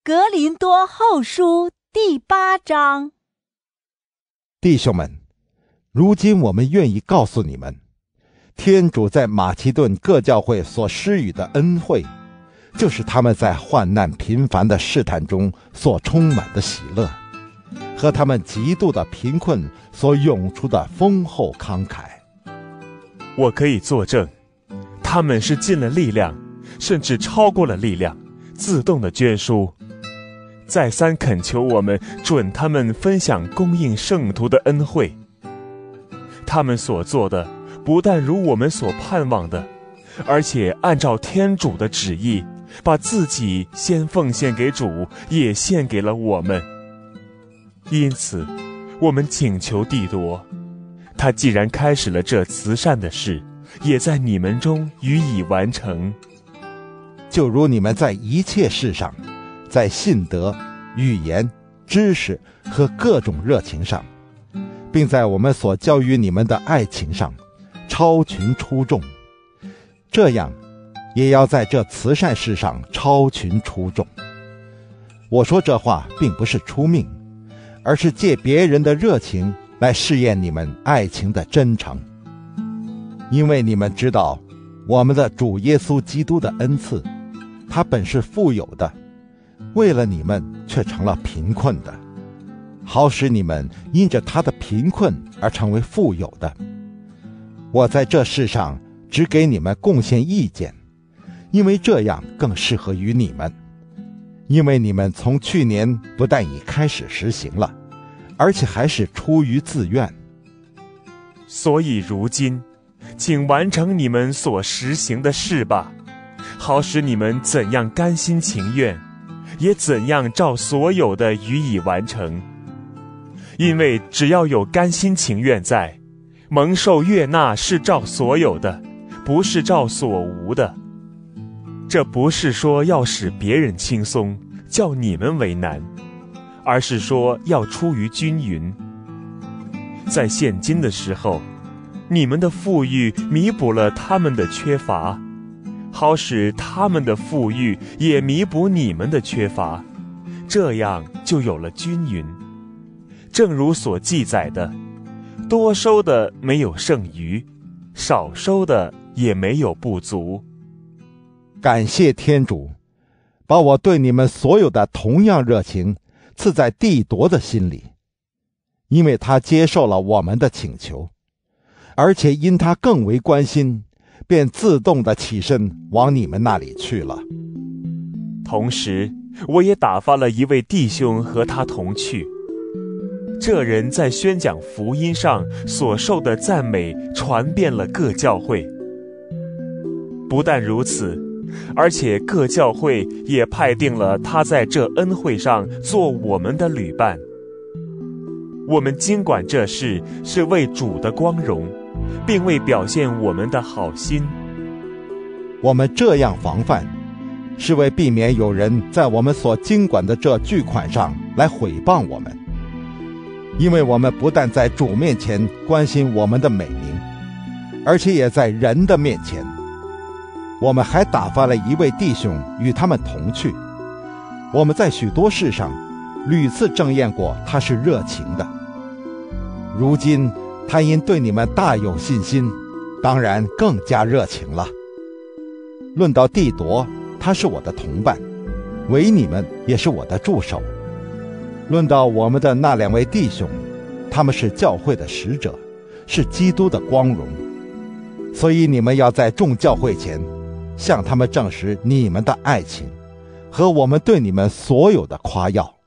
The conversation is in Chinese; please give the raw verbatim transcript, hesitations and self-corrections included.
格林多后书第八章。 弟兄们，如今我们愿意告诉你们，天主在马其顿各教会所施予的恩惠，就是他们在患难频繁的试探中所充满的喜乐，和他们极度的贫困所涌出的丰厚慷慨。 我可以作证，他们是尽了力量，甚至超过了力量，自动的捐书，再三恳求我们准他们分享供应圣徒的恩惠。他们所做的不但如我们所盼望的，而且按照天主的旨意，把自己先奉献给主，也献给了我们。因此我们请求帝多，他既然开始了这慈善的事，也在你们中予以完成。 就如你们在一切事上，在信德、语言、知识和各种热情上，并在我们所教于你们的爱情上，超群出众，这样也要在这慈善事上超群出众。我说这话并不是出命，而是借别人的热情来试验你们爱情的真诚。因为你们知道，我们的主耶稣基督的恩赐，他本是富有的，为了你们却成了贫困的，好使你们因着他的贫困而成为富有的。我在这事上只给你们贡献意见，因为这样更适合于你们。因为你们从去年不但已开始实行了，而且还是出于自愿。 所以如今请完成你们所实行的事吧，好使你们怎样甘心情愿，也怎样照所有的予以完成。因为只要有甘心情愿在，蒙受悦纳是照所有的，不是照所无的。这不是说要使别人轻松，叫你们为难，而是说要出于均匀。在现今的时候，你们的富裕弥补了他们的缺乏，好使他们的富裕也弥补你们的缺乏，这样就有了均匀。正如所记载的，多收的没有剩余，少收的也没有不足。 感谢天主，把我对你们所有的同样热情赐在帝铎的心里，因为他接受了我们的请求，而且因他更为关心，便自动地起身往你们那里去了。 同时我也打发了一位弟兄和他同去，这人在宣讲福音上所受的赞美传遍了各教会。不但如此，而且各教会也派定了他在这恩惠上做我们的旅伴。我们经管这事是为主的光荣，并为表现我们的好心。 我们这样防范，是为避免有人在我们所经管的这巨款上来毁谤我们。因为我们不但在主面前关心我们的美名，而且也在人的面前。我们还打发了一位弟兄与他们同去。我们在许多事上屡次证验过他是热情的。如今他因对你们大有信心，当然更加热情了。论到帝铎，他是我的同伴，为你们也是我的助手。论到我们的那两位弟兄，他们是教会的使者，是基督的光荣。所以你们要在众教会前向他们证实你们的爱情和我们对你们所有的夸耀。